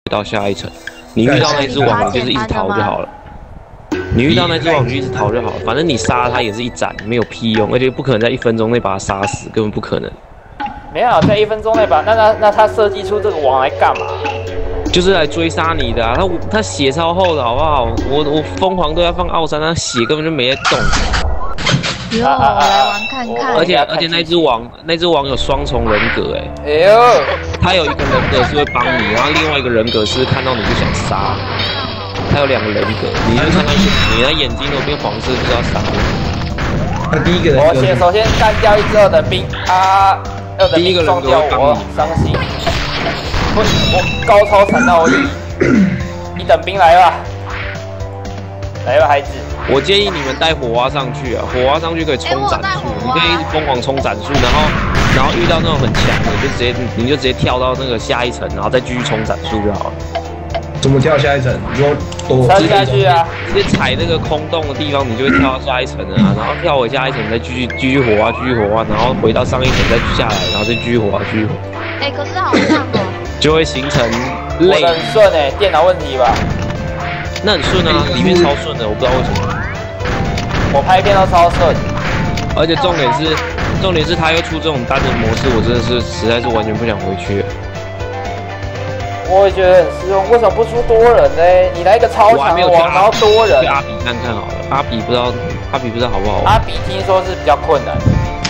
到下一层。你遇到那只网，你就是一直逃就好了。你遇到那只网，你就一直逃就好了。反正你杀它也是一斩，没有屁用，而且不可能在1分钟内把它杀死，根本不可能。 没有在1分钟内吧？那他设计出这个网来干嘛？ 就是来追杀你的啊！他血超厚的好不好？我疯狂都要放奥山，他血根本就没在动。 哟，我来玩看看。 而且那只网有双重人格哎呦， 他有一个人格是会帮你，然后另外一个人格是看到你就想杀。他有2个人格，你就看到你的眼睛都变黄色，就是要杀你。 那第一个人格， 首先干掉一只2等兵啊，2等兵撞掉我，伤心。我高超惨到我1等兵来吧，来吧孩子。 我建议你们带火蛙上去啊，火蛙上去可以冲斩数，你可以一直疯狂冲斩数，然后遇到那种很强的，你就直接跳到那个下一层，然后再继续冲斩数就好了。 怎么跳下一层？你说多跳下去啊？ 直接踩那个空洞的地方，你就会跳到下一层了啊，然后跳回下一层，再继续火蛙，然后回到上一层再下来，然后再继续火蛙。 可是好像哦。 就会形成我的很顺哎，电脑问题吧？ 那很顺啊，里面超顺的，我不知道为什么。 我拍片都超顺， 而且重点是他又出这种单人模式，我真的是实在是完全不想回去了。 我也觉得很失望，为什么不出多人呢？你来一个超强的王，然后多人。 去阿比看看好了，阿比不知道好不好玩。 阿比听说是比较困难。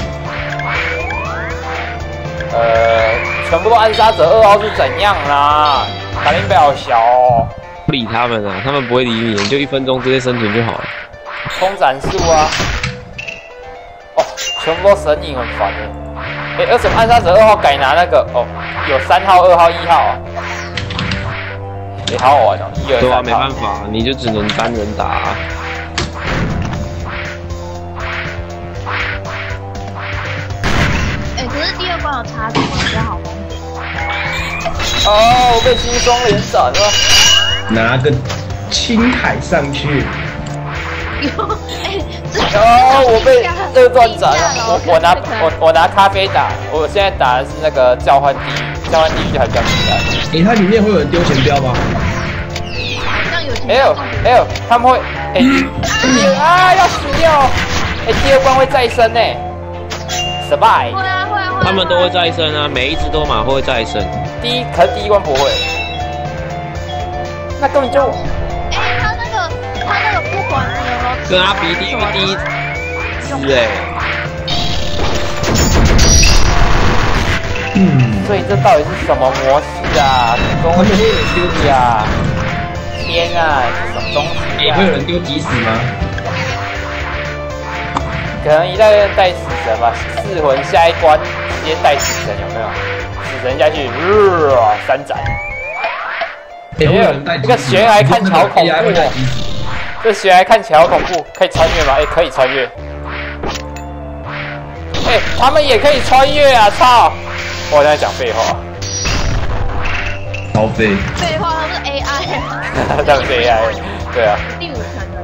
全部都暗杀者2号是怎样啦？反应比较小哦。 不理他们啊，他们不会理你，就1分钟之内生存就好了。 冲斩数啊！哦，全部都神隐，很烦哎。而且暗杀者2号改拿那个哦，有3号、2号、1号啊。好好玩哦，1、2、3。 对啊，没办法，你就只能单人打啊。 可是第2关有插图，比较好玩一点。 哦，我被轻松连斩了。 拿个青海上去。 我被2段斩了。我拿咖啡打，我现在打的是那个召唤地狱，召唤地狱还比较简单。 它里面会有人丢钱标吗？ 好像有钱。 他们会要死掉！第2关会再生呢。survive。 会啊。 他们都会再生啊，每一只都马会再生。 可是第1关不会。那根本就。 他那个不管你有没有。 跟阿比第一只所以这到底是什么模式啊？跟我丢呀！天啊，这什么东西啊？ 会有人丢急死吗？ 可能一代带死神吧，4魂下一关直接带死神有没有？死神下去，3斩。这个悬崖看起来好恐怖哦！这悬崖看起来好恐怖，可以穿越吗？可以穿越。他们也可以穿越啊！操！我在讲废话。 超废。 废话，他是 AI。 他们是 AI。对啊。 第5层的。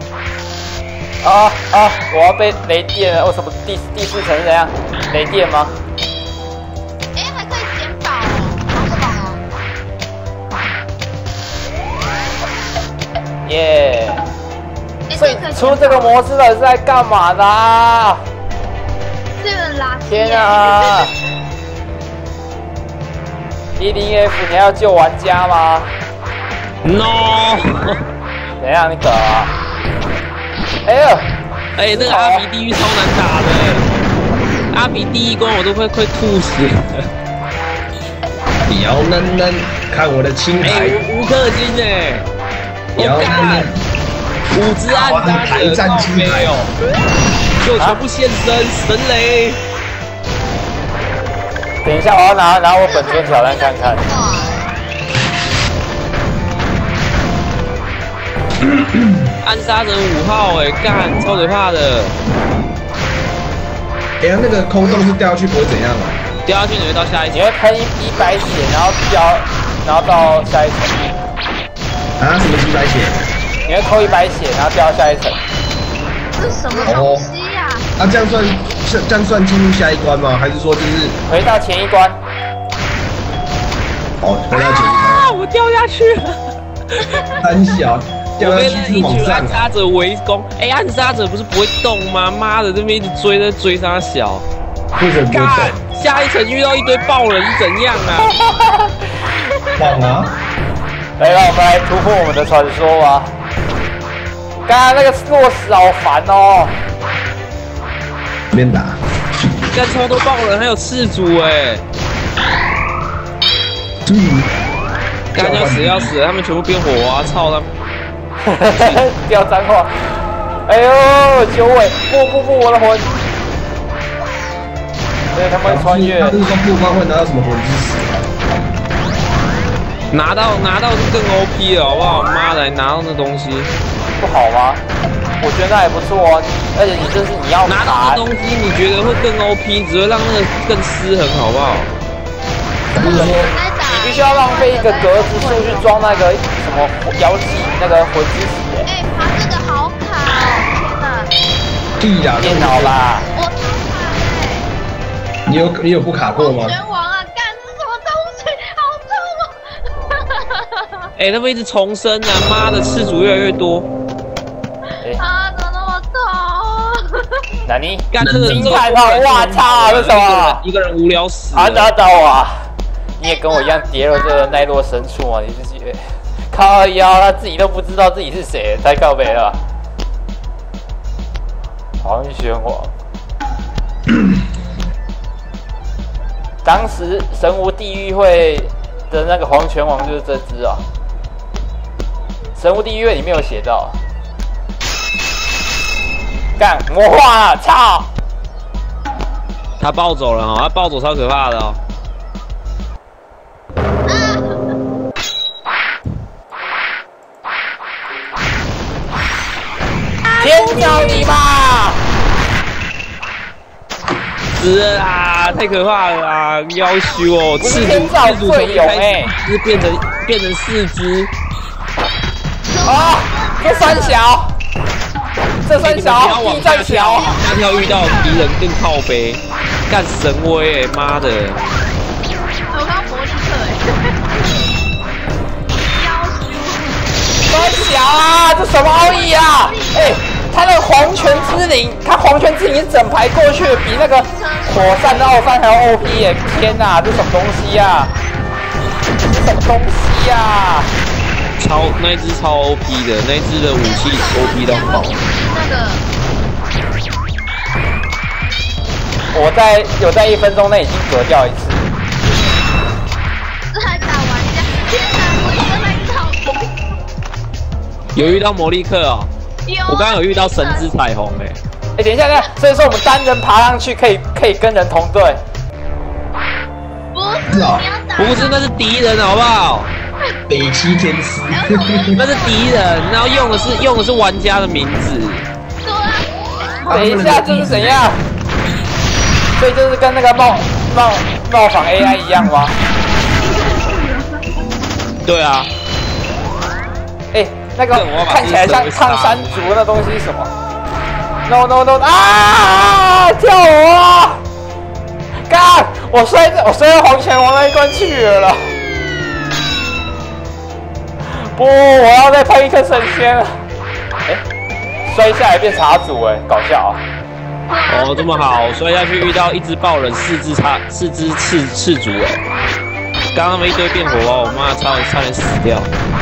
我要被雷电了！为什么第4层是怎样？雷电吗？ 还可以捡宝哦，好爽哦！ 耶！所以出这个模式到底是在干嘛的啊？ 这个垃圾！ 天啊！10F， 你还要救玩家吗 ？No！ 怎样？你搞啊？ 那个阿比地狱超难打的，阿比第1关我都快吐死了。 你要嫩看我的青海无氪金你要嫩 5只暗杀者战青海哦， 就全部现身神雷。 等一下，我要拿我本尊挑战看看。 暗杀者5号干超可怕的。 那个空洞是掉下去不会怎样啊？ 掉下去你会到下一层， 你会喷100血，然后到下一层。 什么100血？ 你会扣100血，然后掉到下一层。 这是什么东西呀？ 这样算进入下一关吗？还是说就是回到前1关？ 回到前1关。 我掉下去了。 很小，掉下我被去是往那一群暗上。 杀者围攻，哎，暗杀者不是不会动吗？妈的，这边一直追他小。 为什么不会干，下一层遇到一堆爆人是怎样啊？ 动？棒啊！ 来，让我们来突破我们的传说吧。刚刚那个落石好烦哦。 边打。 干超多爆人，还有赤足哎！ 注意。 干要死了，他们全部变火啊！操他们！ 不要脏话。哎呦，九尾，不，我的魂。对，他们会穿越。 他路上过关会拿到什么魂之石？ 拿到是更 OP 了，好不好？妈的，拿到那东西不好吗？我觉得那还不错哦，而且你要拿到那东西，你觉得会更 OP， 只会让那个更失衡，好不好？ 不是说你必须要浪费一个格子数去装那个什么妖姬那个魂之石。 哎，爬这个好卡哦！天哪！ 地啦， 电脑啦。 我超卡哎！ 你有不卡过吗？ 拳王啊，干这什么东西？好痛啊！ 哎，他们一直重生啊！妈的，次主越来越多。 啊，怎么那么痛？ 哪里？ 干这个金牌炮！哇操，这什么？ 一个人无聊死。 打倒啊！你也跟我一样跌了这个奈落深处啊！你自己靠腰，他自己都不知道自己是谁，太靠北了。黄玄王，当时神无地狱会的那个黄泉王就是这只啊。神无地狱会里面有写到，干魔化啊！操！ 他暴走了哦，他暴走超可怕的哦。 天叫你吧！ 死了啦！太可怕了啦！夭寿哦， 不是天照最勇哎， 是变成4只。 啊！这三小，地战小， 下跳遇到敌人更靠背，干神威哎！妈的！ 我刚魔力课哎， 三小啊！这什么奥义啊？哎，他那个黄泉之灵，他黄泉之灵整排过去，比那个火山的奥山还要 OP 耶！天哪，这什么东西呀？这什么东西呀？ 那一只超 OP 的，那一只的武器 OP 到爆。 那个， 我有在1分钟内已经割掉一次。 这还打玩家，天哪！我一个来操！ 有遇到魔力克哦， 有啊我刚刚有遇到神之彩虹哎。 哎，等一下，所以说我们单人爬上去可以跟人同队。 不是，你要打。 不是，那是敌人好不好？ 北七天师， 那是敌人，然后用的是玩家的名字。 对啊。 等一下，这是怎样？所以这是跟那个冒仿 AI 一样吗？ 对啊。 哎，那个看起来像抗山族那东西是什么 ？No！ 啊！跳我啊！干！我摔到黄泉王那一关去了。不，我要再喷一颗神仙了。哎，摔下来变茶主哎，搞笑啊！ 哦，这么好，摔下去遇到一只爆人，4只赤足哎。刚刚他们一堆变火哦，我妈差点死掉。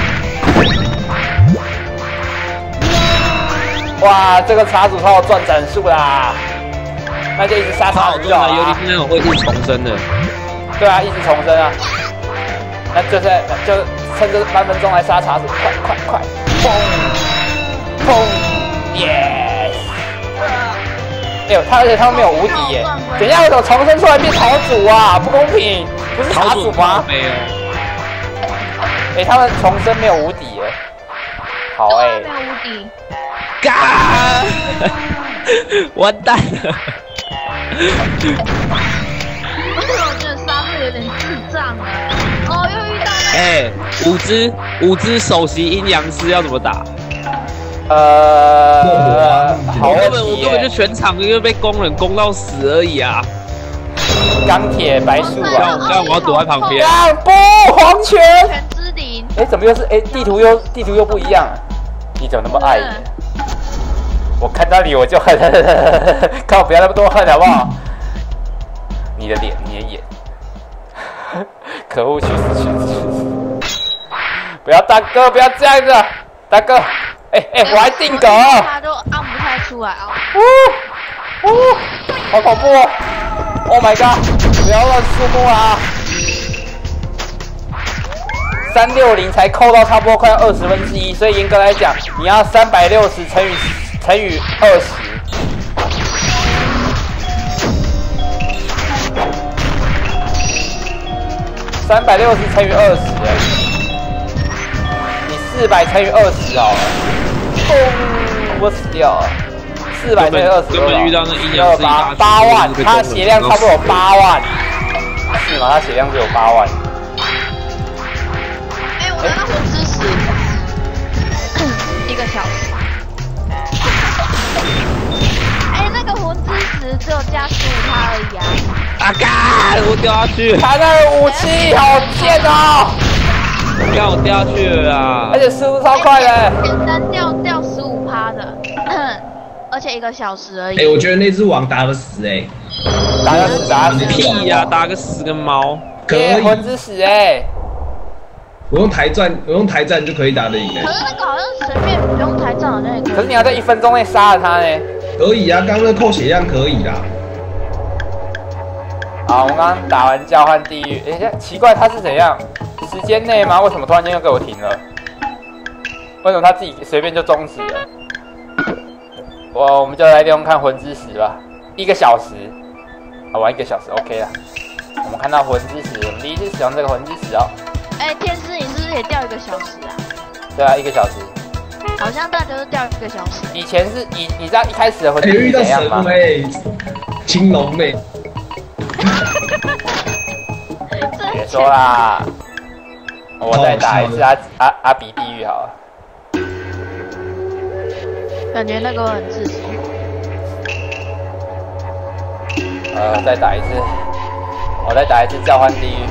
哇，这个茶主超有赚斩数啦，那就一直杀茶主就好尤其了。 是那种会一直重生的。 对啊，一直重生啊。那就趁这3分钟来杀茶主，快，砰 ，yes！ 哎呦，而且他们没有无敌耶。等一下，为什么重生出来变草主啊？不公平，不是茶主吗？ 没有。 哎，他们重生没有无敌耶。好哎。 没有无敌。 干！完蛋了！ 为什么我觉得沙队有点智障啊？哦，又遇到那个。 哎，5只首席阴阳师要怎么打？ 好问我题根本就全场因为被工人攻到死而已啊！ 钢铁白素啊！ 刚我要躲在旁边。 不，黄泉！ 全之敌。 哎，怎么又是哎？地图又不一样，你怎么那么爱？我看到你我就恨，靠，不要那么多恨好不好？你的脸，你的眼，可恶，去死！不要大哥，不要这样子，大哥，哎，我还定格， 他都按不太出来啊！ 好恐怖哦 ！Oh my god！ 不要乱树木啊！360才扣到差不多快要1/20，所以严格来讲，你要360乘以20。360乘以20，你400乘以20好了。我死掉了。400乘以20， 根本遇到那 8万，他血量差不多有8万，是吗？他血量只有8万。 哎，我的那魂之石，1个小时。哎，那个魂之石只有加15%而已啊！ 啊干！我掉下去， 他那个武器好贱哦！ 让我掉下去了啦！ 而且速度超快的， 简单掉15%的，而且1个小时而已。 哎，我觉得那只网打得死哎， 打死屁呀，打个死个猫！ 可以， 魂之石哎， 我用台战就可以打得赢哎。 可是那个好像随便不用台战好像也可以。 可是你要在1分钟内杀了他呢。 可以啊，刚刚那扣血量可以啦。 好，我们刚刚打完交换地狱，哎，奇怪他是怎样？时间内吗？为什么突然间又给我停了？为什么他自己随便就终止了？我们就来利用看魂之石吧，1个小时，好玩1个小时 OK 啦。我们看到魂之石，我们第一次使用这个魂之石哦。 哎，天师，你是不是也掉1个小时啊？ 对啊，1个小时。 好像大家都掉1个小时。 以前是你知道一开始的魂之石遇到怎样吗？ 青龙妹。 别说啦，我再打一次阿比地狱好了。 感觉那个很窒息。 再打一次，我再打一次召唤地狱。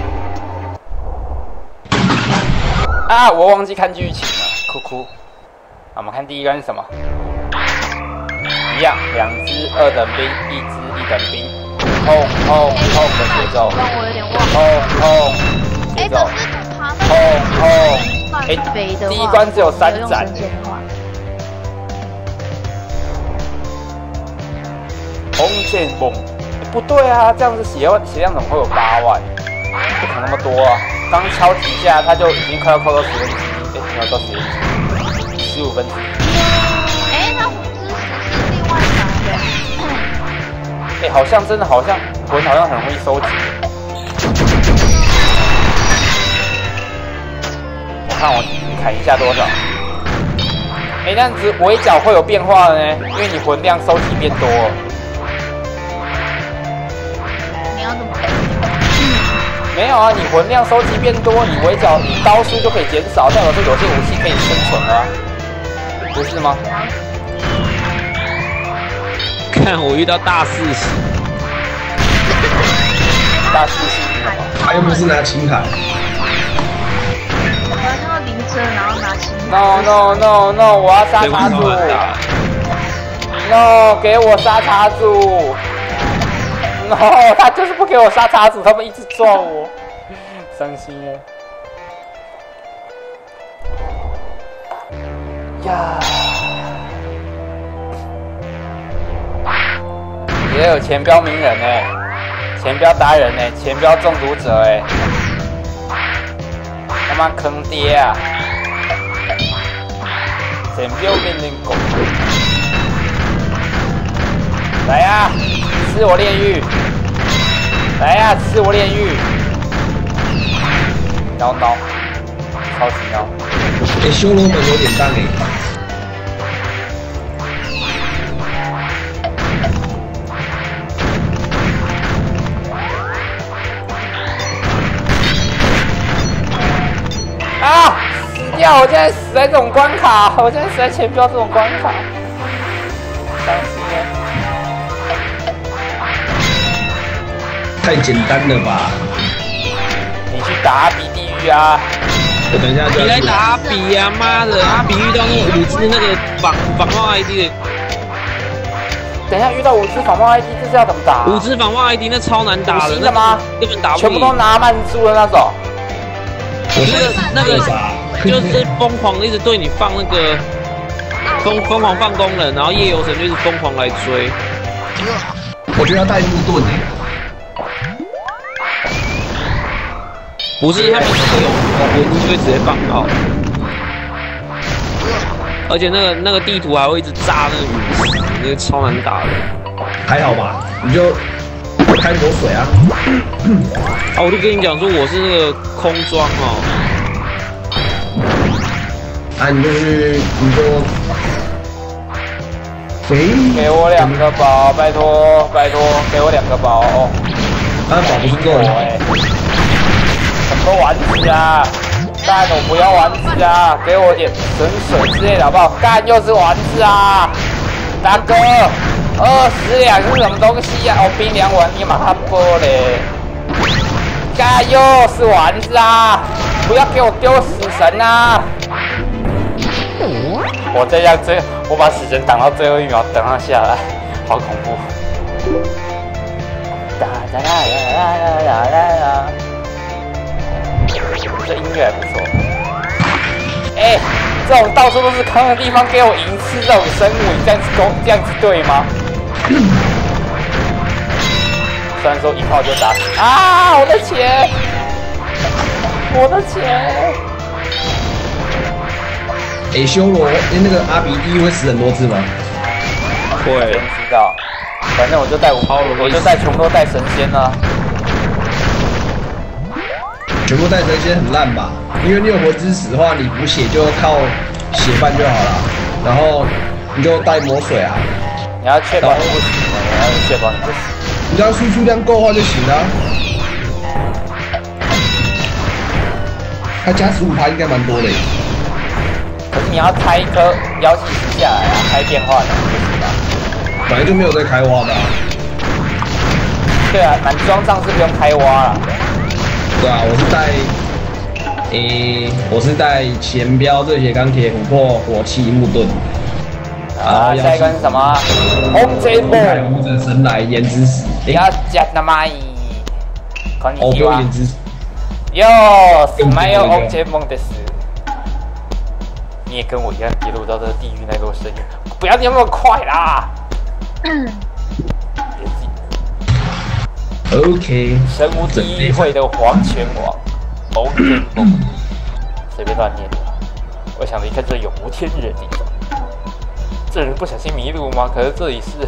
啊，我忘记看剧情了，哭哭。好，我们看第一关是什么？一样，2只2等兵，1只1等兵，轰的节奏。 我有点忘了。 轰节奏。 可是爬那个飞的话， 第一关只有3斩。红剑崩，不对啊，这样子血量怎么会有8万？不可能那么多啊！刚敲几下，他就已经快要扣到10分之一，没有到10分之一，15分之一。 那魂之石是另外拿的。 好像真的好像魂好像很容易收集。我看我砍一下多少？那样子围剿会有变化的呢，因为你魂量收集变多了。没有啊，你魂量收集变多，你围剿你刀数就可以减少，代表说有些武器可以生存啊，不是吗？ 看我遇到大四喜， 大四喜是什么？ 他又不是拿青海。 我看到灵车，然后拿青海。 No， 我要杀插柱。No， 给我杀插柱。No， 他就是不给我杀插柱，他们一直撞我，伤心了。呀，也有前标名人哎，前标达人哎，前标中毒者哎，他妈坑爹啊！前标命令狗，来呀！吃我炼狱！来呀，吃我炼狱！挠，超级挠！ 修罗门有点大啊！死掉！我现在死在这种关卡，我现在死在前标这种关卡，伤心了。 太简单了吧！ 你去打阿比地狱啊！ 我等一下就你来打阿比呀！妈的，阿比遇到那5只那个仿冒 ID 的， 等一下遇到5只仿冒 ID， 这是要怎么打 5只仿冒 ID 那超难打的， 的吗？ 根本打不赢。 全部都拿慢住的那种。 那个就是疯狂一直对你放那个疯狂放功能，然后夜游神就一直疯狂来追。 我觉得要带木盾诶。 不是，他们有就会直接放炮，而且那个地图还会一直炸那个陨石，那个超难打的。 还好吧，你就开魔水啊。 啊，我就跟你讲说我是那个空装哦。 啊，你就给我2个宝，拜托，给我2个宝哦。 他宝不是够了。 什么丸子啊？干，我不要丸子啊！给我点神水之类的好不好？干，又是丸子啊！大哥，20两是什么东西啊？哦，冰凉丸，你马上播嘞！干，又是丸子啊！不要给我丢死神啊！我这样我把死神挡到最后1秒，等他下来，好恐怖！哒哒啦啦啦啦啦啦！这音乐还不错。哎，这种到处都是坑的地方，给我银刺这种生物，你这样子对吗？虽然说一炮就打死啊！我的钱！ 哎，修罗，那个阿比一会死很多次吗？ 会， 谁知道？反正我就全部都带神仙啊。 全部带神仙很烂吧？因为你有魂之石的话，你补血就靠血半就好了，然后你就带魔水啊。 你要确保你不死，你要确保你不死。 你只要输出量够的话就行了。他加15%应该蛮多的。 可是你要开一颗妖气石下来啊，开变化的不行啊。 本来就没有在开挖的啊。 对啊，满装上是不用开挖了。 对啊，我是带前标热血钢铁琥珀火器木盾。 啊，下一个是什么？红贼梦。 武者神来炎之石。 不要讲那么こんにちは。 炎之石。 哟，没有红贼梦的事。你也跟我一样跌入到这地狱那座深渊，不要那么快啦！ OK， 神无地狱会的黄泉王，红天梦，随便乱念的。我想离开这永无天日的地方。这人不小心迷路吗？可是这里是……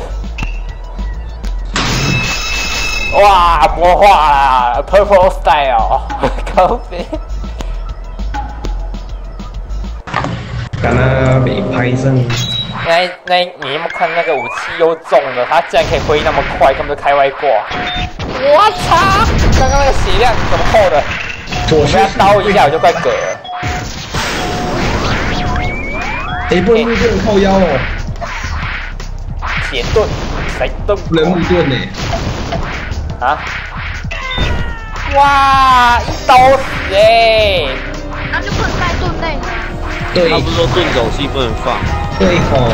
哇，魔化啦 ，Purple Style， 咖啡。 刚刚被拍上。 你有没有看那个武器又重的？他竟然可以挥那么快，根本就开外挂！我操！刚刚那个血量怎么厚的？我被他刀一下我就快嗝了。 哎，不能木盾靠腰哦。 铁盾，谁盾？ 不能木盾呢。 啊！哇，一刀死哎！ 那就不能带盾类。 对， 他不是说盾走器不能放？ 对吼。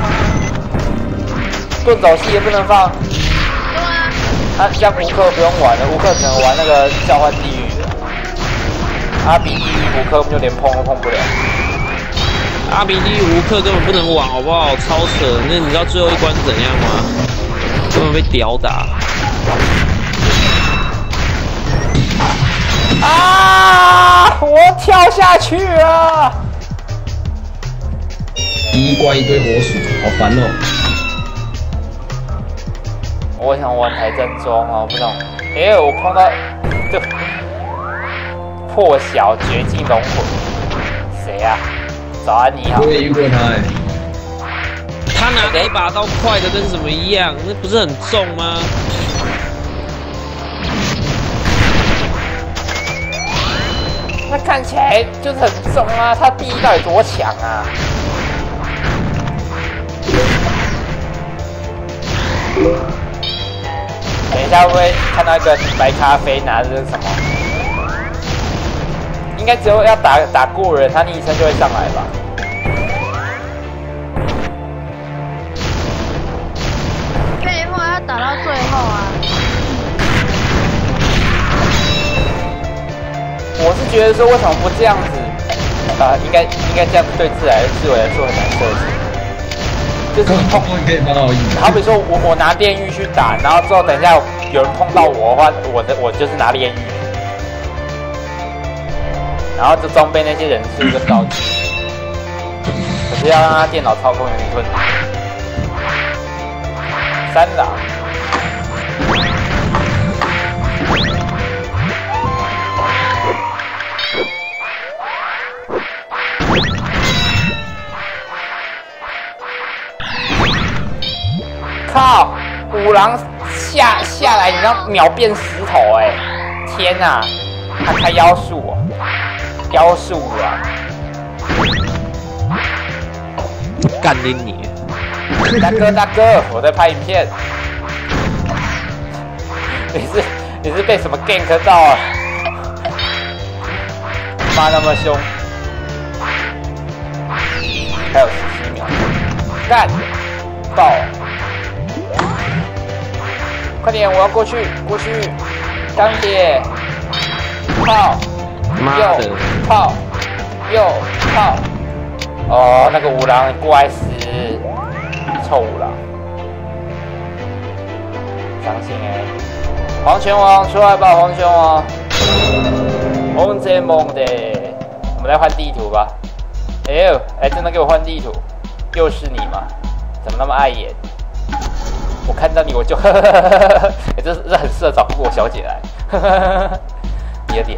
盾走器也不能放。 对啊。 啊，像吴克不用玩了，吴克只能玩那个召唤地狱的。阿比地狱吴克就连碰都碰不了。 阿比地狱吴克根本不能玩，好不好？超扯！那你知道最后一关怎样吗？根本被屌打。 啊！我跳下去了。 第一关一堆火鼠，好烦哦。 我想玩台战装啊，我不知道。我碰到这破晓绝境龙魂，谁啊？早安，你好。 我也遇过他哎。 他拿那一把刀快的跟什么一样？那不是很重吗？ 那看起来就是很重啊，他第一到底多强啊？等一下会不会看到一个白咖啡拿着什么？ 应该只有要打过人，他昵称就会上来吧？ 废话，要打到最后啊！ 我是觉得说，为什么不这样子？应该这样对自我来说很难设计。就是可以帮到一。 好比说我拿炼狱去打，然后之后等一下有人碰到我的话，我就是拿炼狱，然后就装备那些人数跟道具。可是要让他电脑操控有点困难。三郎。靠！五郎下来，你知道秒变石头哎！天哪，他开妖术哦，妖术啊！ 干你！ 大哥，我在拍影片。你是被什么 gank 到啊？妈那么凶！还有17秒，干爆！快点，我要过去！钢铁，炮，右炮，右炮。哦，那个五郎不爱死，臭五郎，伤心哎！黄拳王出来吧，黄拳王，梦这梦的，我们来换地图吧。真的给我换地图，又是你吗？怎么那么碍眼？我看到你我就这很适合找富国小姐来，你的脸。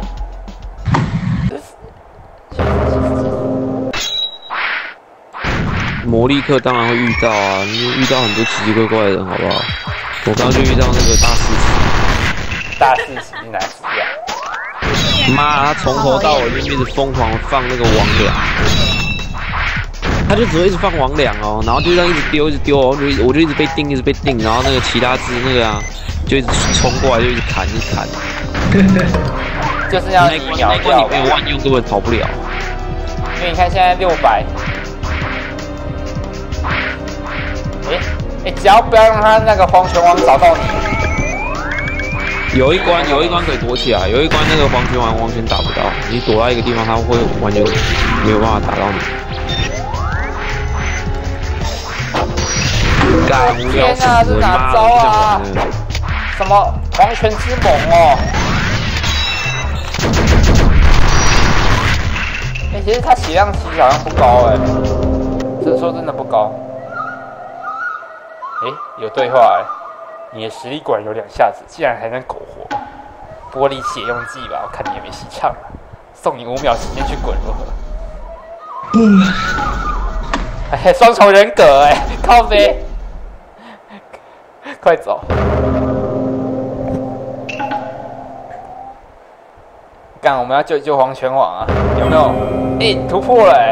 魔力课当然会遇到啊，你遇到很多奇奇怪怪的人，好不好？我刚刚就遇到那个大四喜是哪只啊？ 妈，他从头到尾就一直疯狂放那个魍魉，他就只会一直放魍魉哦，然后就这样一直丢哦，我就一直被定，然后那个其他只那个啊，就一直冲过来，就一直砍。 就是要你秒掉， 你没有万用根本跑不了。 因为你看现在600，只要不要让他那个黄拳王找到你。 有一关可以躲起来，有一关那个黄拳王完全打不到，你躲在一个地方，他会完全没有办法打到你。 天哪，这哪招啊？什么黄泉之猛哦？其实他血量其实好像不高说真的不高。有对话你的实力果然有2下子，竟然还能苟活。玻璃血用计吧，我看你也没戏唱了。送你5秒时间去滚如何？双重人格靠背。快走！干，我们要救黄拳王啊！有没有？突破了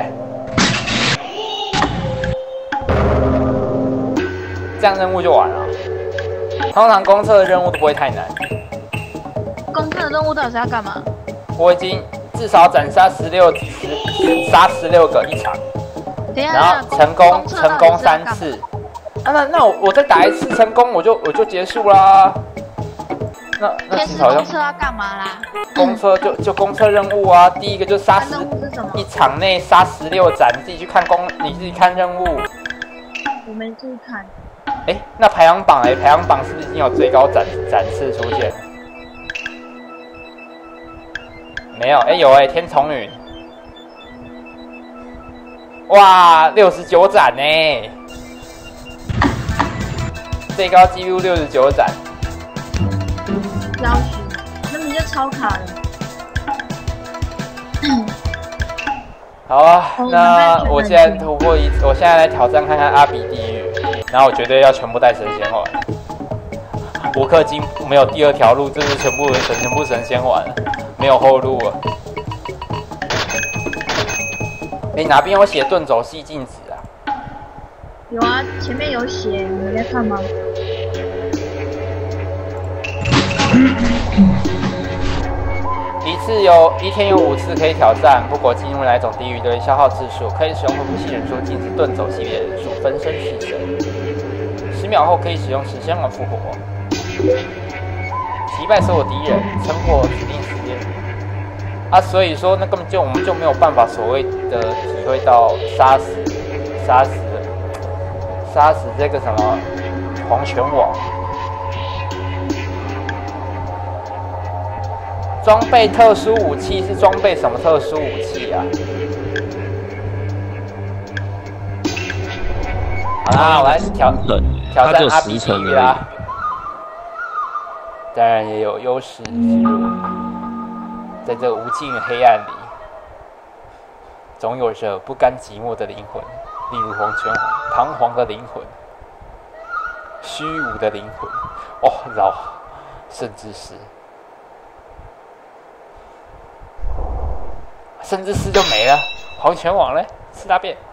这样任务就完了。通常公测的任务都不会太难。 公测的任务到底是要干嘛？ 我已经至少斩杀杀16个一场，然后成功3次。那我再打1次成功，我就结束啦。那其实好像公测要干嘛啦？ 公测就公测任务啊，第一个就杀一场内杀16斩，你自己看任务。 我没注意看。 那排行榜排行榜是不是已经有最高斩次出现？没有有天丛云，哇，69斩呢！最高纪录69斩。 要死，那你就超卡了。 好啊，那我现在突破我现在来挑战看看阿比地狱，然后我绝对要全部带神仙丸。博克金没有第2条路，这是全部神仙丸，没有后路了。哪边有写遁走系禁止啊？ 有啊，前面有写，你没在看吗？ 一天有5次可以挑战，不管进入哪种地狱都会消耗次数，可以使用恢复系人数，禁止遁走系别人数，分身式神。10秒后可以使用10仙王复活，击败所有敌人，撑破指定时间。啊，所以说那根本就我们就没有办法所谓的体会到杀死这个什么黄泉王。装备特殊武器是装备什么特殊武器啊？好啦，我来挑战阿比比啦。当然也有优势之弱，在这无尽的黑暗里，总有着不甘寂寞的灵魂，例如黄泉彷徨的灵魂，虚无的灵魂，甚至是就没了。黄泉王嘞，吃大便。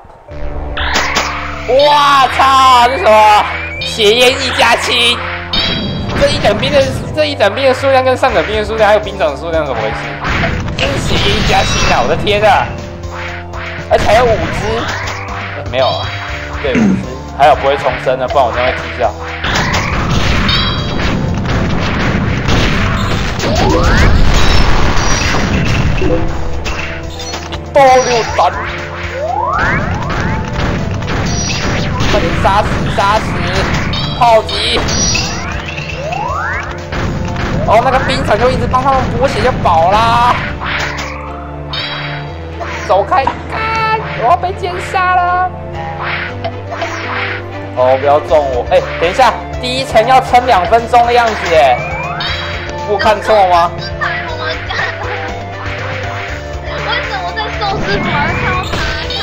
哇操！这什么？血焰1加7？这一等兵的数量跟上等兵的数量还有兵种的数量怎么回事？这是血焰1加7啊！我的天啊！而且还有5只，没有啊？对，5只，还有不会重生的，不然我将会踢掉。爆6弹！快点杀死！炮击！那个兵场就一直帮他们补血就饱啦。走开！我要被剑杀了！不要中我！等一下，第一层要撑2分钟的样子耶，我看错吗？寿司馆看到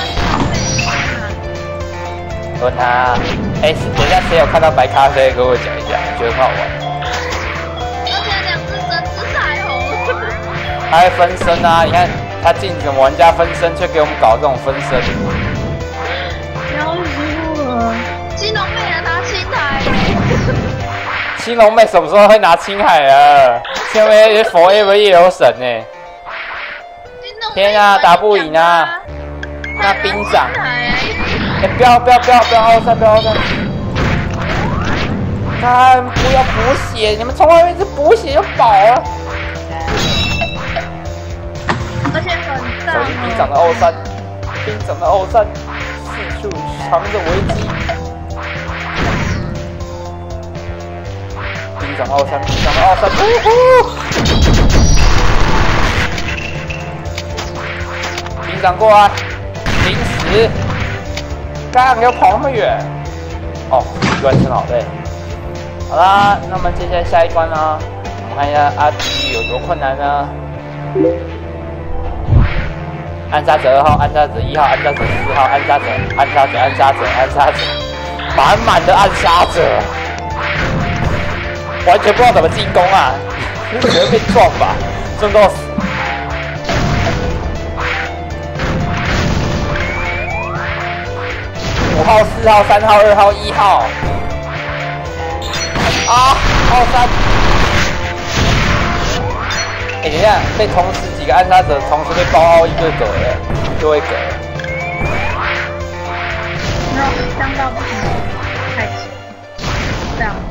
他，问他，等一下谁有看到白咖啡？跟我讲一下，我觉得很好玩。 而且2只整只彩虹。 他会分身啊！你看他禁止玩家分身，却给我们搞这种分身。 要死我！青龙妹也拿青海。 青龙妹什么时候会拿青海啊？青龙妹 Forever 夜游神呢？天啊，打不赢啊！那兵长，不要奥赛，不要奥赛！看，不要补血，你们从外面一直补血就饱了。 而且很大。 手机兵长的奥赛，四处藏着危机。兵长奥赛，兵长过来，临死！干，你要跑那么远？一关真好累。好啦，那么接下来下一关呢？我们看一下阿皮有多困难呢？暗杀者2号、暗杀者1号、暗杀者4号、暗杀者，满满的暗杀者，完全不知道怎么进攻啊！可能被撞吧，撞到死。5号、4号、3号、2号、1号。奥山。等一下，被同时几个暗杀者同时被包凹一个格了，就会格。 没有伤到不行，太强，这样。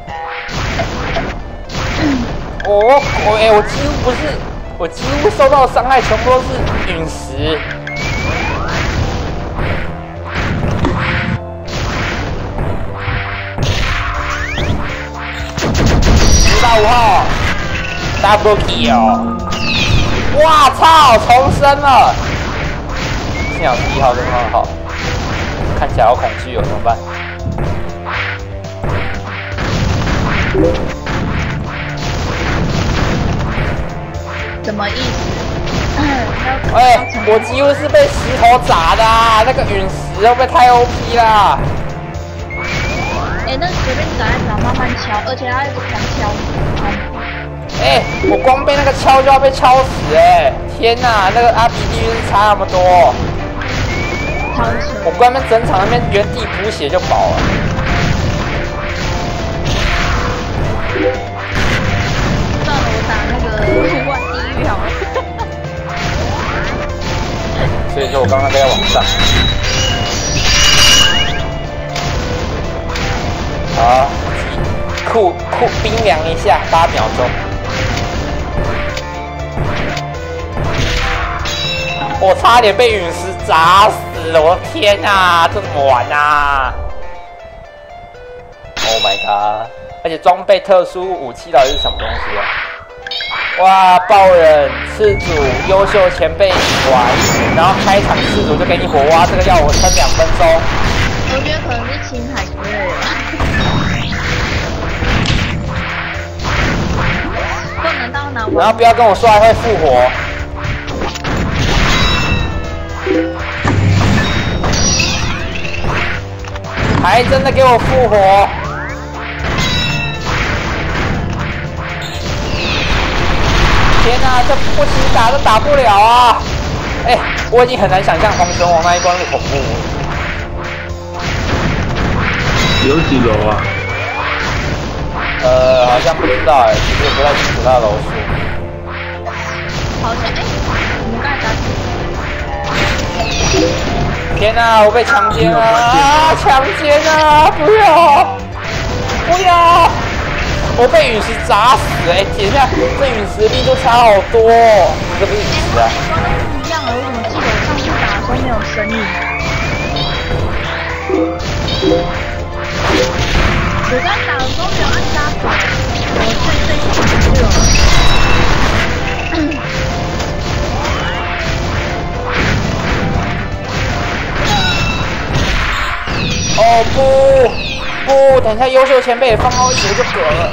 我几乎受到的伤害全部都是陨石。5号 ，double kill！ 哇操，重生了！幸好1号跟2号，看起来好恐惧哦，怎么办？ 什么意思？ 我几乎是被石头砸的啊！那个陨石会不会太 OP 啦？ 那随便找一找，慢慢敲，而且它一直狂敲。 我光被那个敲就要被敲死天哪，那个阿比地狱是差那么多。我光那整场那边原地补血就饱了。 算了，我打那个万地狱好了。 所以说我刚刚在往上。好，酷冰凉一下，8秒钟。我差点被陨石砸死了！我的天哪，这怎么玩啊 ？Oh my god！ 而且装备特殊武器到底是什么东西啊？哇，爆人赤主优秀前辈玩，然后开场赤主就给你火挖，这个要我撑2分钟。 我觉得可能是青海之类的。不能到哪？ 然后不要跟我说还会复活。还真的给我复活！天哪，这不行打都打不了啊！哎，我已经很难想象黄拳王那一关的恐怖。 有几楼啊？ 好像不知道哎，其实也不太清楚他的楼数。 好像我们刚才打天哪，我被强奸了啊！强奸啊！不要！不要！我被陨石砸死！哎，等一下，这陨石力度差好多哦！这不是陨石啊？ 刚刚不一样了，我怎么记得我上次打的时候没有声音？我刚打的时候没有按加法，我最就有。 哦不，等一下优秀前辈也放到一起就嗝了。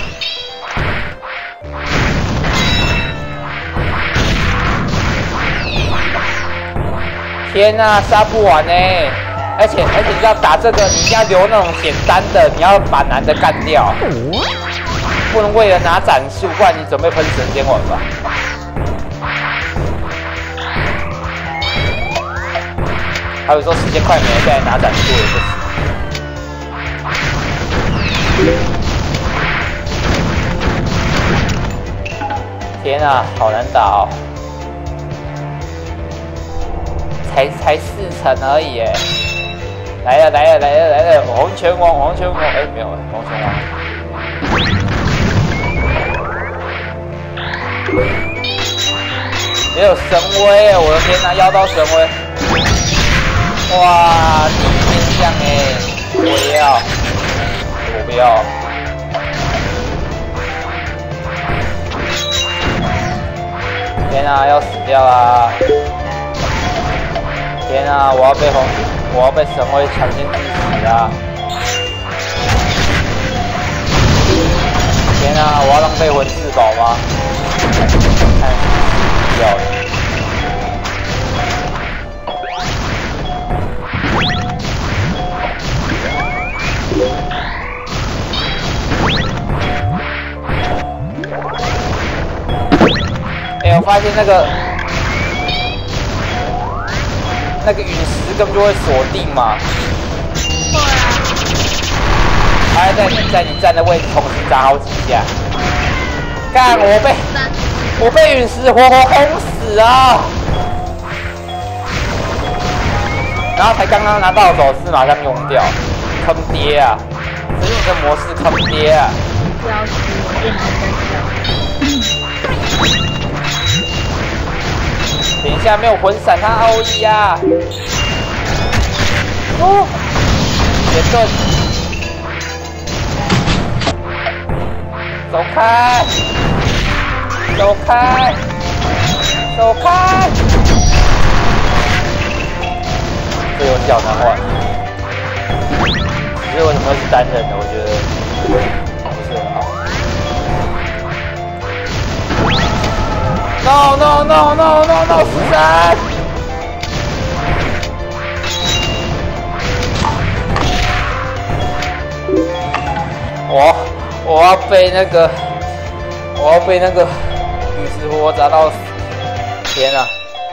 天哪，杀不完呢！而且你要打这个，你一定要留那种简单的，你要把难的干掉，不能为了拿斩数，不然你准备喷神仙丸吧。还有说时间快没了，再来拿斩数也不行。天啊，好难打哦！才4成而已耶！来了！黄拳王！哎，没有黄拳王。没有神威耶！我的天哪，妖刀神威！哇，第一面相哎！我不要！天啊，要死掉啦！天啊，我要被神威强奸致死啦！天啊，我要浪费魂至宝吗？看，不要了。哎，我发现那个陨石根本就会锁定嘛。 会啊。 它还在你站的位置同时砸好几下。看我被陨石活活轰死啊！然后才刚刚拿到手势马上用掉，坑爹啊！这用的模式坑爹啊！ 不要死我电脑在笑。 等一下，没有魂闪，他OE呀！哦，别盾，走开！走开！走开！这游戏好难玩。只是为什么是单人的？我觉得不是很好。No！ 死神！我要被那个陨石活砸到死！天啊！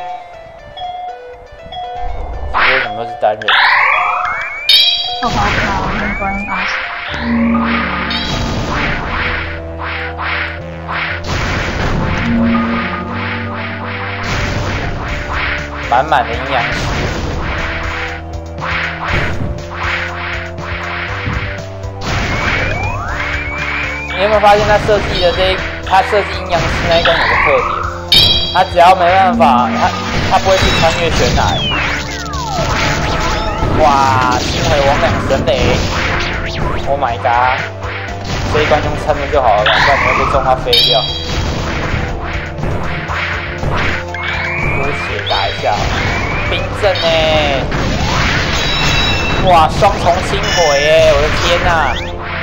为什么都是单人？ 好好卡，那关阿满满的营养师。你有没有发现他设计的他设计阴阳师那一关有个特点，他只要没办法，他不会去穿越悬崖。哇！星回王两神雷 ！Oh my god！ 这一关用撑的就好了，不然你会被撞到飞掉。姑且打一下，冰阵呢？哇！双重轻毁耶！我的天哪！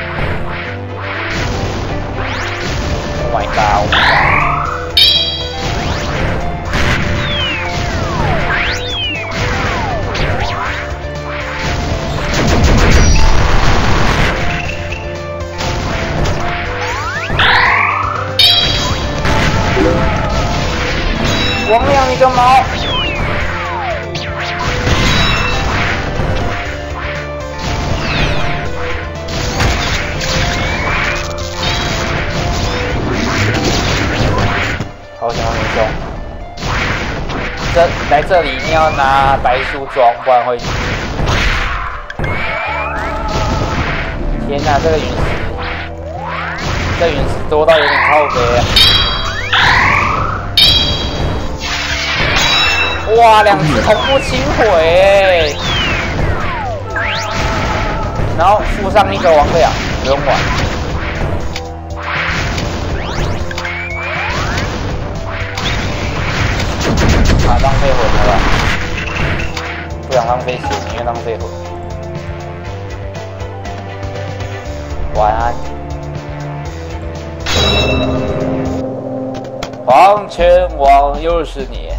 Oh my god! Oh my god! 王亮，你个毛！好想要没中。来这里一定要拿白树装，不然会死。天哪，这个陨石多到有点靠北啊！哇，两只同步轻毁，然后附上一个王两，不用管。啊，浪费魂了吧？不想浪费血，宁愿浪费魂。晚安。黄泉王又是你。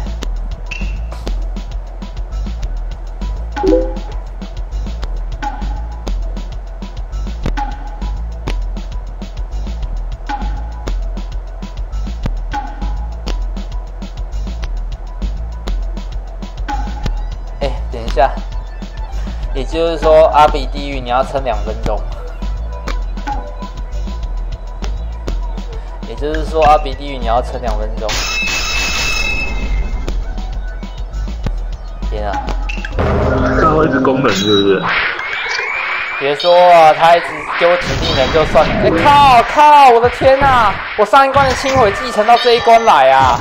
等一下，也就是说，阿比地狱你要撑2分钟。也就是说，阿比地狱你要撑2分钟。天啊！ 这会一直攻人是不是？ 别说啊，他一直丢指定人就算了。哎靠！我的天啊！我上一关的轻毁继承到这一关来啊！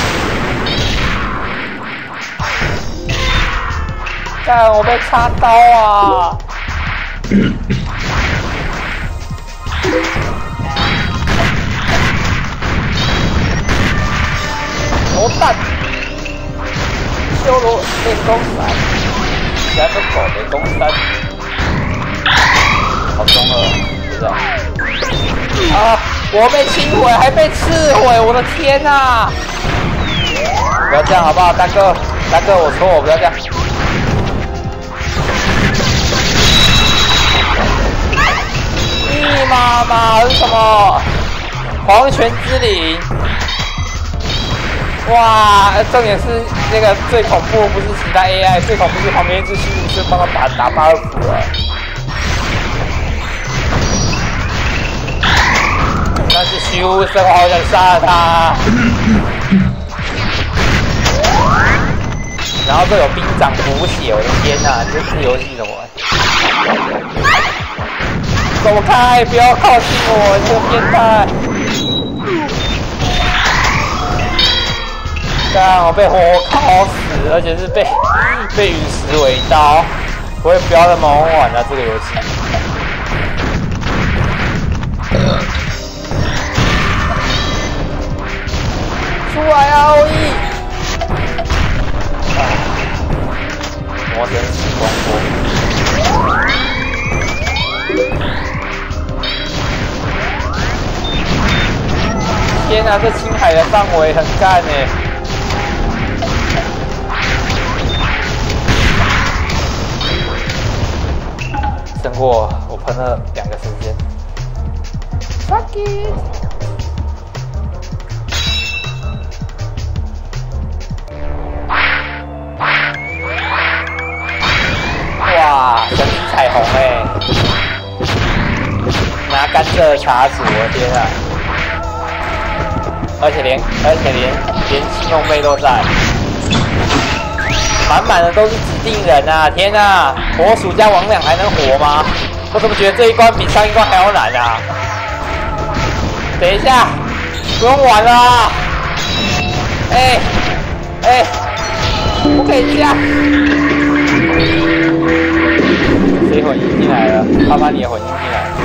干！我被插刀啊！魔弹，修罗练功伞，三个狗的功山，好中二，是不是？啊！我被轻毁，还被刺毁，我的天啊！不要这样好不好，大哥？大哥，我错，我不要这样。 你妈妈是什么？黄泉之灵！哇，重点是那个最恐怖不是其他 AI， 最恐怖是旁边一只虚无是帮他打8二服了。但是虚无生，我好想杀了他。然后这有兵长补血，我的天哪，这是游戏怎么玩？ 走开！不要靠近我，你这个变态！干！我被活烤死，而且是被陨石围刀。我也不要那么玩了这个游戏。出来啊！奥义！魔神时光波。 天啊，这青海的范围很干哎！胜过我喷了2个时间。Fuck it！ 哇，神奇彩虹哎！拿甘蔗茶煮，我的天啊！ 而且连青龙妹都在， 满满的都是指定人啊！天哪，火鼠加魍魉还能活吗？我怎么觉得这一关比上一关还要难啊？等一下，不用玩了啊！不可以这样！谁混音进来了？他把你的混音进来。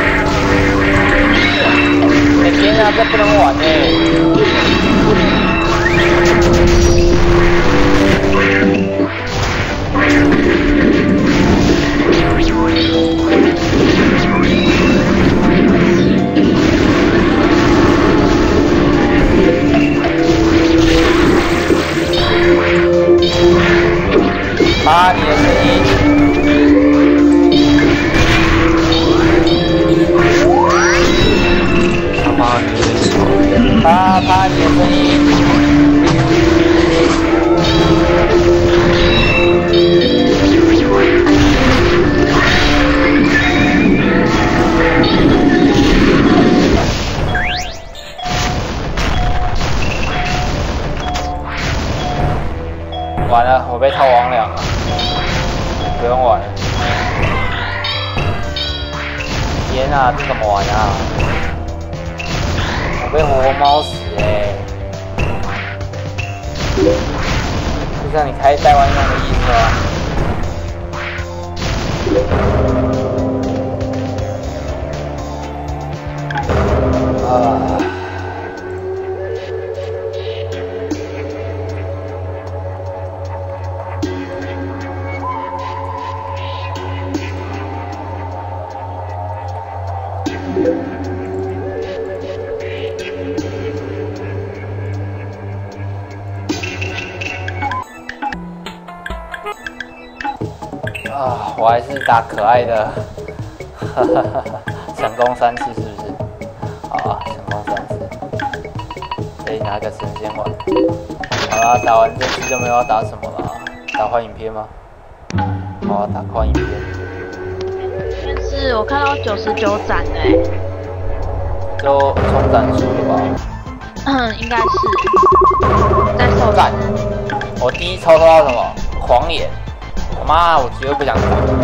天哪，这不能玩怕你的声音，怕你的声音。完了，我被套魍魉了，不用玩了。天啊，这怎么玩啊？我被活猫死就像你开带弯样的意思啊。我还是打可爱的，成功3次是不是？好啊，成功3次，可以拿个神仙丸。好啦，打完这次就没有要打什么了。打换影片吗？好啊，打换影片。 但是我看到99斩的就冲斩数了吧？ 应该是。在手干，我第一抽抽到什么？狂野。妈，我绝对不想打。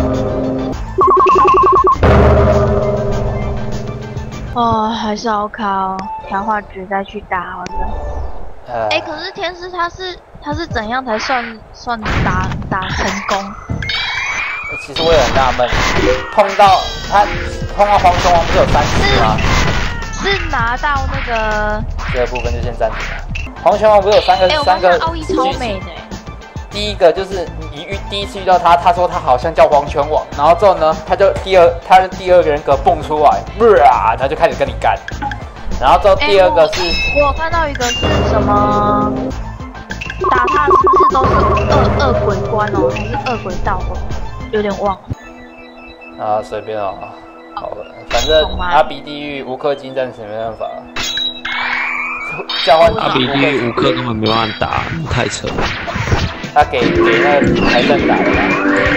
哦，还是要靠强化值再去打好的。可是天师他是怎样才算打成功？ 其实我也很纳闷，碰到黄熊王不是有3次吗？ 是拿到那个这个部分就先暂停了。黄熊王不是有3个奥义超美的。 第一个就是你第一次遇到他，他说他好像叫黄泉王，然后之后呢，他的第二个人格蹦出来，然后就开始跟你干。然后之后第二个是， 我有看到一个是什么，打他是不是都是恶鬼关哦，还是恶鬼道哦？有点忘了。 啊，随便哦，好了，反正阿比地狱无氪金暂时没办法。交换阿比地狱5氪根本没办法打，太扯了。 他给那个财政打的啦。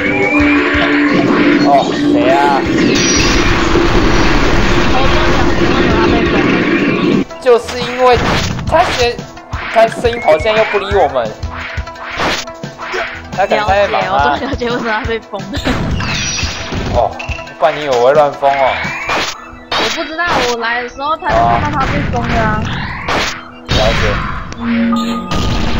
哦，谁啊？就是因为他声音好像又不理我们。他可能在忙啊。 我终于了解为什么他被封了。 哦，不然你以为我会乱封哦？ 我不知道，我来的时候他就看到他被封了啊。 了解。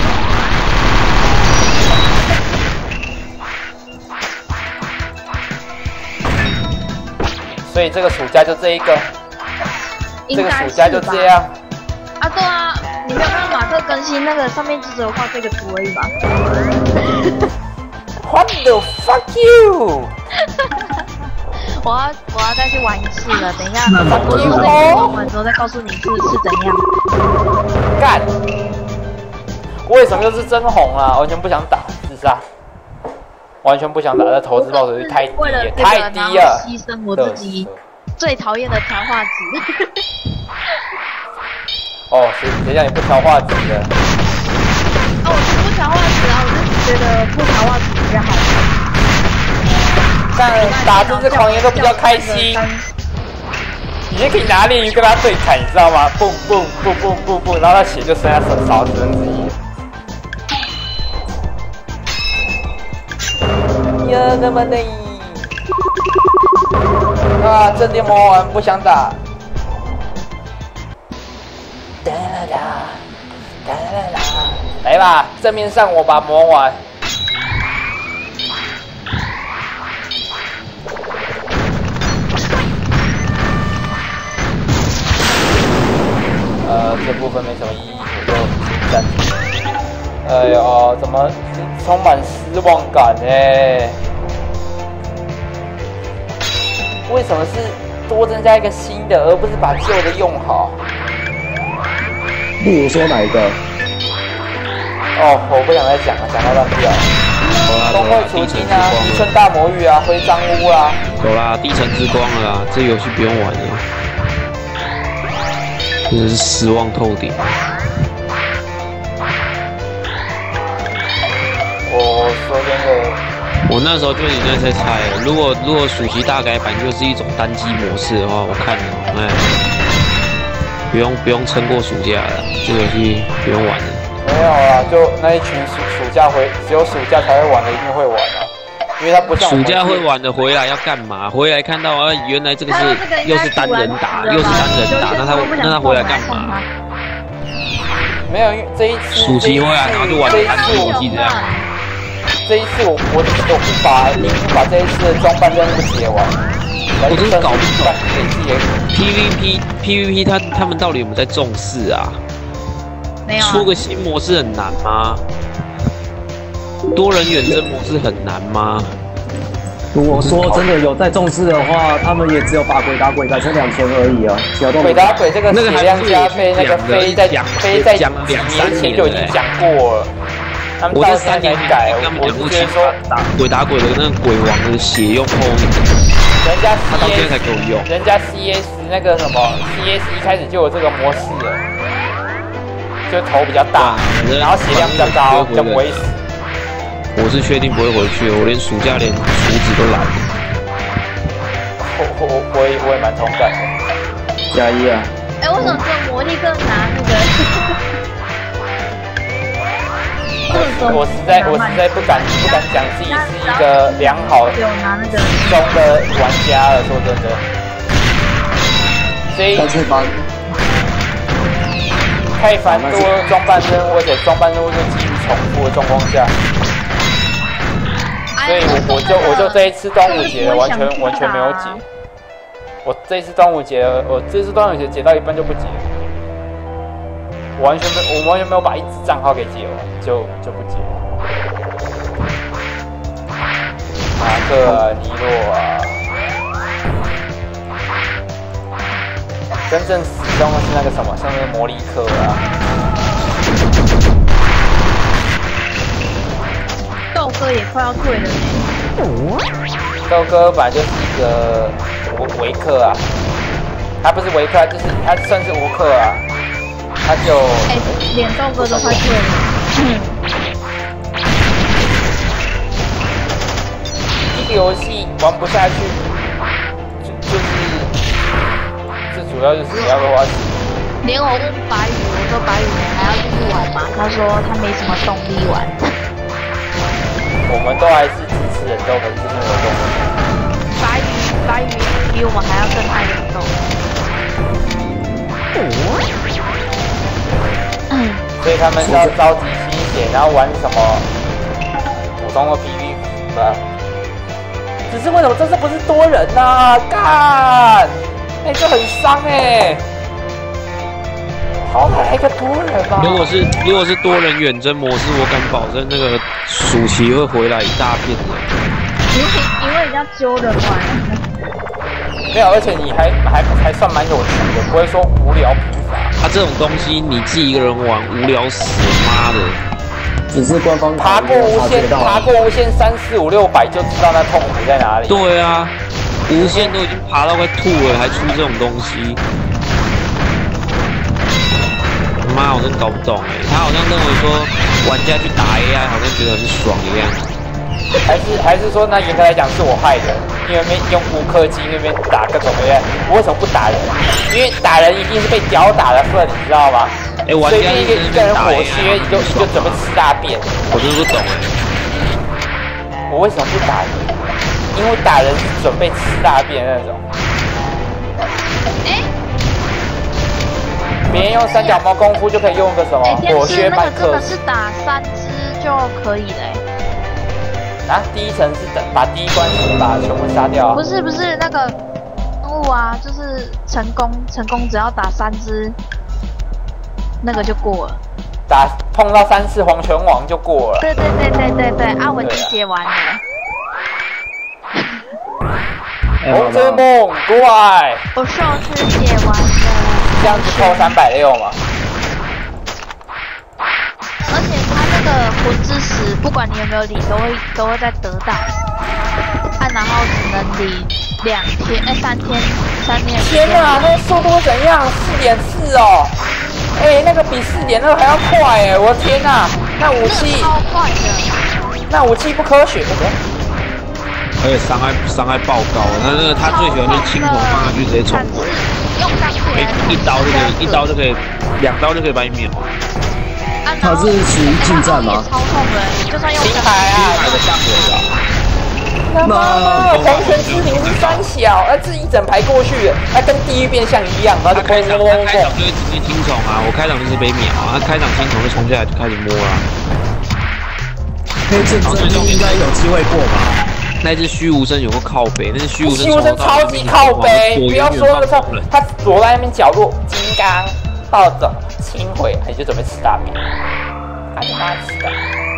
所以这个暑假就这一个，这个暑假就这样。 啊，对啊，你没有看到马特更新那个上面就只有画这个图而已吗 ？What the fuck you！ 我要再去玩一次了，等一下我用这个玩完之后再告诉你是怎样。 干！为什么又是真红啊？完全不想打，自杀。完全不想打，这投资报酬率太低了，太低了。 牺牲我自己最讨厌的强化值。 哦，谁叫你不强化值的？ 我是不强化值啊，我就觉得不强化值比较好。 但打这只狂言都比较开心。你就可以拿炼鱼跟他对砍，你知道吗？蹦蹦蹦蹦蹦蹦，然后他血就剩下少1/10。 呀，那么累。啊，正殿魔王不想打。哒啦哒，哒啦哒，来吧，正面上我吧，魔王。这部分没什么意义，我就暂停。哎呦，怎么充满失望感呢？为什么是多增加一个新的，而不是把旧的用好？ 例如说哪一个？ 哦，我不想再讲了，讲到乱掉。工会除金啊，一寸大魔域啊，徽章屋啊。 有啦，地城之光了啦，这游戏不用玩了。真的是失望透顶。 我说真的， 我那时候就已经在猜了，如果暑期大改版就是一种单机模式的话，我看了，不用撑过暑假了，这个游戏不用玩了。 没有啊，就那一群暑假只有暑假才会玩的，一定会玩啊。因为他不像暑假会玩的回来要干嘛？回来看到啊，原来这个是又是单人打，又是单人打，那他回来干嘛？ 没有，因为这一次暑期回来，然后就玩单机游戏这样。 这一次我不把这一次的装扮任务解完， 我真的搞不懂 PVP 他们到底有没有在重视啊？ 没有。 出个新模式很难吗？多人远征模式很难吗？ 如果说真的有在重视的话，他们也只有把鬼打鬼改成2000而已啊。 鬼打鬼这个血量加倍，那个飞在几年前就已经讲过了。他们到3年改，我是觉得说鬼打鬼的那个鬼王的血用后面， 人家他到现在才给我用。 人家 CS 那个什么 CS 一开始就有这个模式了，就头比较大，然后血量比较高，比较不会死。 我是确定不会回去，我连暑假连厨子都懒。 我也蛮同感的。 加一啊！ 哎，为什么这魔力更拿那个？ 我实在不敢讲自己是一个良好中的玩家了，说真的。太繁多装扮任务，而且装扮任务就几乎重复的状况下。所以我就这一次端午节完全没有解。我这一次端午节解到一半就不解，我完全没有把一只账号给解完，就不解。马克啊，尼洛啊，真正死忠的是那个什么，像那个魔力克啊。 豆哥也快要退了呢。 豆哥本来就是一个维克啊，他不是维克，他算是无克啊，他就连豆哥都快退了。 一个游戏玩不下去，最主要就是你要的话， 连我问白宇，我说白宇你还要继续玩吗？他说他没什么动力玩。 我们都还是支持人斗，可是就是没有动力。 白宇比我们还要更爱人斗。 所以他们是要召集新血，然后玩什么普通的 PVP 吧。只是为什么这次不是多人啊？干，这很伤好歹来个多人吧。 如果是多人远征模式，我敢保证那个暑期会回来一大片人。 因为人家揪人玩。 没有，而且你还算蛮有趣的，不会说无聊贫乏。 他这种东西你自己一个人玩无聊死，妈的！ 只是官方爬过无限3、4、5、600就知道那痛苦在哪里。 对啊，无限都已经爬到快吐了，还出这种东西。妈，我真搞不懂他好像认为说玩家去打 AI 好像觉得很爽一样。 还是说那严格来讲是我害的，因为用无氪金那边打各种 AI， 我为什么不打人？因为打人一定是被屌打的份，你知道吗？ 玩家一个人火削，你就准备吃大便。 我真不懂我为什么不打人？因为打人是准备吃大便的那种。别人用三角猫功夫就可以用个什么火靴麦克， 这个是打3只就可以了。 啊，第一层是把第一关是把全部杀掉啊？ 不是那个任务啊，就是成功只要打3只，那个就过了。 碰到3次黄泉王就过了。 对，啊，我已经解完了。 红之梦怪， 我寿司解完了。 这样子扣360嘛。 而且他那个魂之石，不管你有没有理，都会再得到。然后只能理2天，3天。 天哪，那个速度怎样？4.4哦。那个比4.2还要快我的天哪，那武器超快的。 那武器不科学。 而且伤害爆高，他最喜欢就是青铜放上去直接冲过，一刀就可以，2刀就可以把你秒。 他是属于近战吗？ 超痛的，就算用青海的下回啊。 那黄泉之灵是3小，这一整排过去，跟地狱变相一样，然后就开场就会直接青虫啊，我开场就是被秒啊，他开场青虫就冲下来就开始摸了。 黑剑真应该有机会过吧？ 那只虚无生有个靠北，那只虚无生超级靠北，不要说那个他躲在那边角落，金刚暴走轻毁，你就准备吃大便，你妈吃的。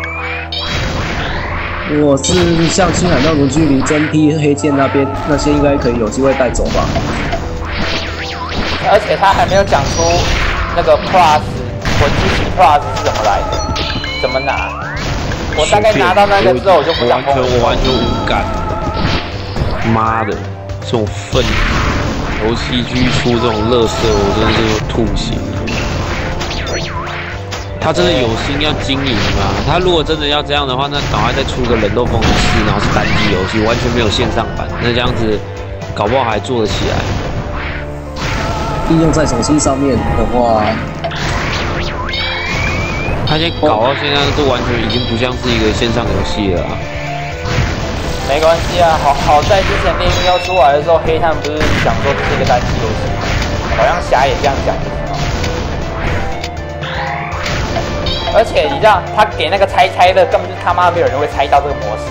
我是像青海那种距离真批黑剑那些应该可以有机会带走吧。 而且他还没有讲出那个 plus 魂之型 plus 是怎么来的，怎么拿。我大概拿到那个之后，我就不想碰了。 我完全无感。妈的，这种粪游戏居出这种垃圾，我真的是吐血。他真的有心要经营吗？他如果真的要这样的话，那赶快再出个人斗风4，然后是单机游戏，完全没有线上版，那这样子搞不好还做得起来。 应用在手机上面的话。 他现在搞到现在，这完全已经不像是一个线上游戏了。 没关系啊，好在之前猎鹰要出来的时候，黑炭不是讲说这是一个单机游戏，好像侠也这样讲。而且你知道，他给那个猜的，根本就他妈没有人会猜到这个模式，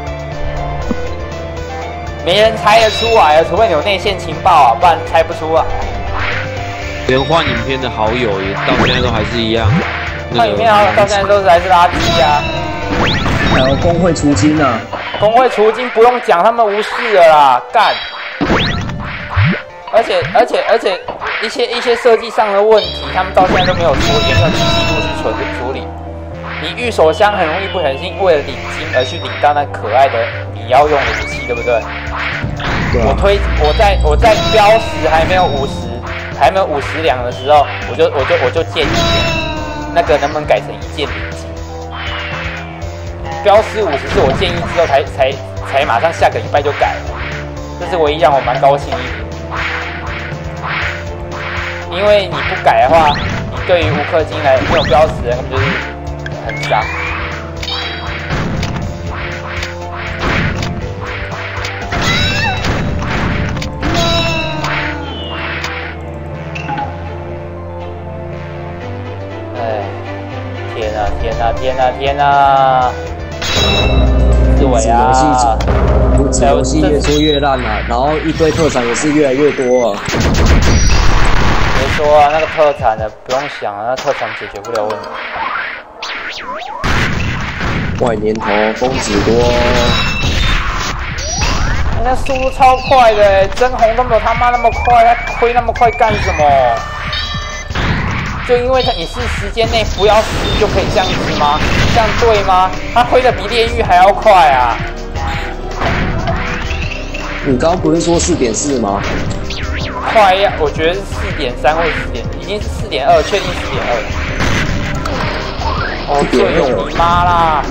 没人猜得出来，除非你有内线情报啊，不然猜不出来。 连换影片的好友也到现在都还是一样。 换影片好友到现在都还是垃圾啊！ 还有工会除金啊！ 工会除金不用讲，他们无视了啦，干！而且一些设计上的问题，他们到现在都没有出，也没有积极度去处理。你御手箱很容易不小心为了领金而去领到那可爱的你要用的武器，对不对？ 对啊。 我在标识还没有50两的时候，我就建议那个能不能改成1件领金？标识50是我建议之后才马上下个礼拜就改了，这是唯一让我蛮高兴的一点。因为你不改的话，你对于无氪金来没有标识的，根本就是很脏。哎，天哪！志伟啊！ 这游戏越出越烂了，然后一堆特产也是越来越多啊。 别说啊，那个特产的不用想啊，那特产解决不了问题。 外年头疯子多， 那速度超快的，真红都没有他妈那么快，他推那么快干什么？就因为你是时间内不要死就可以这样子吗？这样对吗？他挥的比炼狱还要快啊！ 你刚刚不是说4.4吗？ 快呀，我觉得是4.3或已经是4.2，确定4.2。哦，对哦，你妈啦！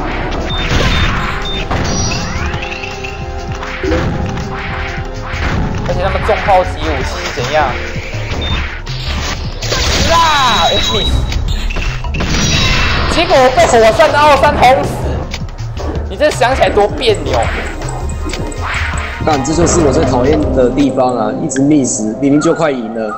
而且他们重炮级武器是怎样？啦！结果我被火山的奥山轰死。 你这想起来多别扭。 但这就是我最讨厌的地方啊！一直 miss， 明明就快赢了，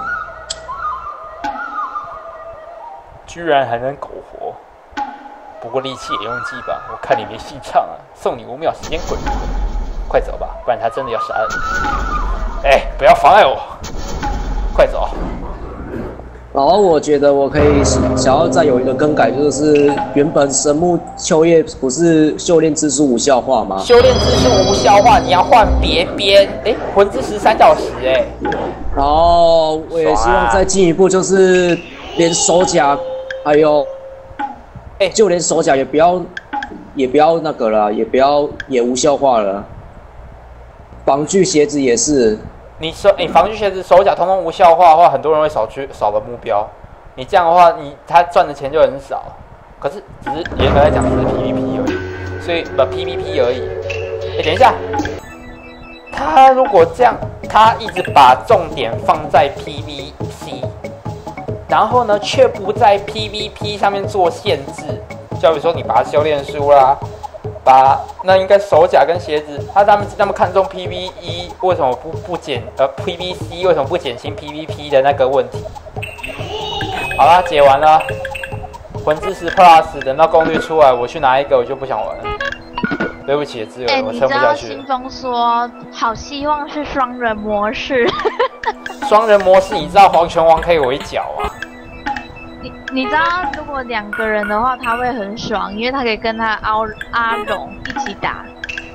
居然还能苟活。不过力气也用尽吧，我看你没戏唱啊！送你5秒时间滚，快走吧，不然他真的要杀了你。哎，不要妨碍我，快走！ 然后我觉得我可以想要再有一个更改，就是原本神木秋叶不是修炼之书无效化吗？ 修炼之书无效化，你要换别边。哎，魂之石3小时哎。 然后我也希望再进一步，就是连手甲还有，就连手甲也不要那个了，也无效化了。防具鞋子也是。 你防具鞋子、手甲通通无效化的话，很多人会少了目标。你这样的话，他赚的钱就很少。可是只是严格来讲，只是 PVP 而已，所以PVP 而已。哎，等一下，他如果这样，他一直把重点放在 PVC， 然后呢，却不在 PVP 上面做限制，就比如说你拔修炼书啦。那应该手甲跟鞋子，他们那么看重 PVE， 为什么不PVC 为什么不减轻 PVP 的那个问题？好啦，解完了，魂之石 Plus， 等到攻略出来，我去拿一个，我就不想玩了。对不起，资源我撑不下去了。 你知道新风说好希望是双人模式。 双人模式，你知道黄泉王可以围剿啊？ 你知道，如果2个人的话，他会很爽，因为他可以跟他阿荣一起打。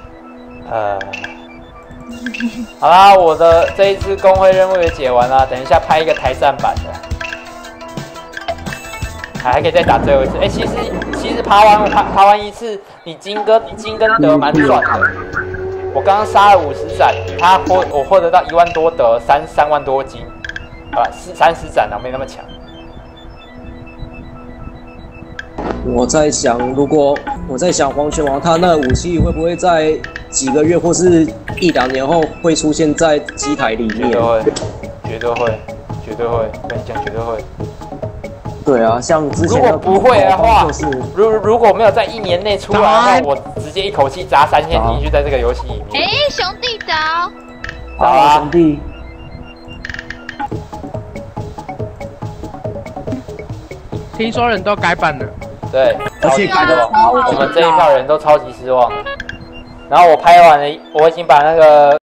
好啦，我的这一次公会任务也解完了，等一下拍一个台战版的，还可以再打最后一次。哎，其实爬完一次，你金跟德蛮赚的。我刚刚杀了50斩，我获得到1万多德，3万多金，30斩啊，没那么强。 我在想黄泉王他那武器会不会在几个月或是1、2年后会出现在机台里面？ 绝对会，跟你讲绝对会。 对啊，像之前如果不会的话，如果没有在1年内出来的话，我直接一口气砸3000进去在这个游戏里面。 哎，兄弟早。 好啊，兄弟。 听说人都改版了。 对， 而且改的我们这一票人都超级失望。然后我拍完了，我已经把那个